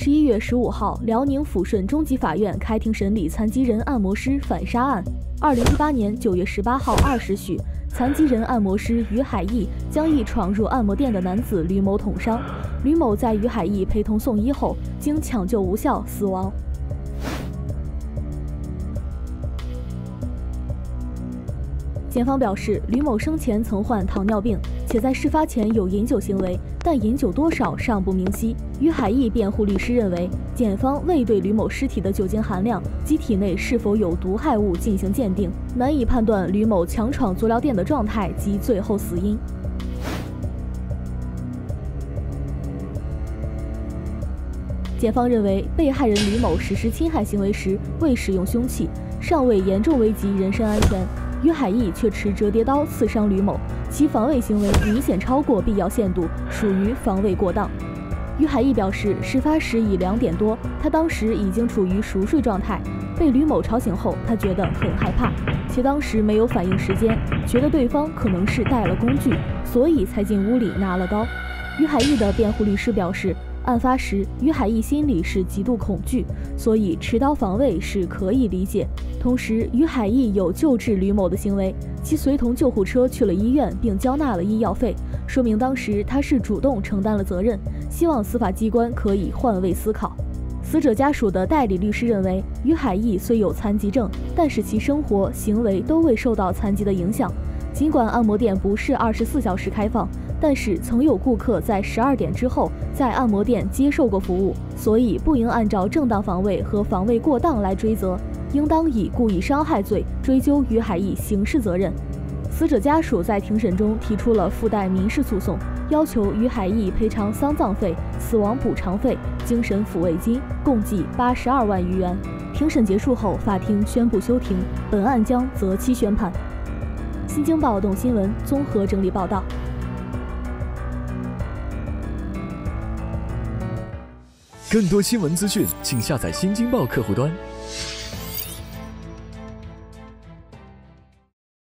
11月15号，辽宁抚顺中级法院开庭审理残疾人按摩师反杀案。2018年9月18号20许，残疾人按摩师于海义将一闯入按摩店的男子吕某捅伤，吕某在于海义陪同送医后，经抢救无效死亡。检方表示，吕某生前曾患糖尿病，且在事发前有饮酒行为，但饮酒多少尚不明晰。于海义辩护律师认为，检方未对吕某尸体的酒精含量及体内是否有毒害物进行鉴定，难以判断吕某强闯足疗店的状态及最后死因。检方认为，被害人吕某实施侵害行为时未使用凶器，尚未严重危及人身安全。于海义却持折叠刀刺伤吕某，其防卫行为明显超过必要限度，属于防卫过当。于海义表示，事发时已2点多，他当时已经处于熟睡状态，被吕某吵醒后，他觉得很害怕，且当时没有反应时间，觉得对方可能是带了工具，所以才进屋里拿了刀。于海义的辩护律师表示，案发时于海义心里是极度恐惧，所以持刀防卫是可以理解。同时，于海义有救治吕某的行为，其随同救护车去了医院，并交纳了医药费，说明当时他是主动承担了责任。希望司法机关可以换位思考。死者家属的代理律师认为，于海义虽有残疾证，但是其生活行为都未受到残疾的影响。尽管按摩店不是24小时开放，但是曾有顾客在12点之后在按摩店接受过服务，所以不应按照正当防卫和防卫过当来追责，应当以故意伤害罪追究于海义刑事责任。死者家属在庭审中提出了附带民事诉讼，要求于海义赔偿丧葬费、死亡补偿费、精神抚慰金，共计82万余元。庭审结束后，法庭宣布休庭，本案将择期宣判。新京报动新闻综合整理报道。 更多新闻资讯，请下载新京报客户端。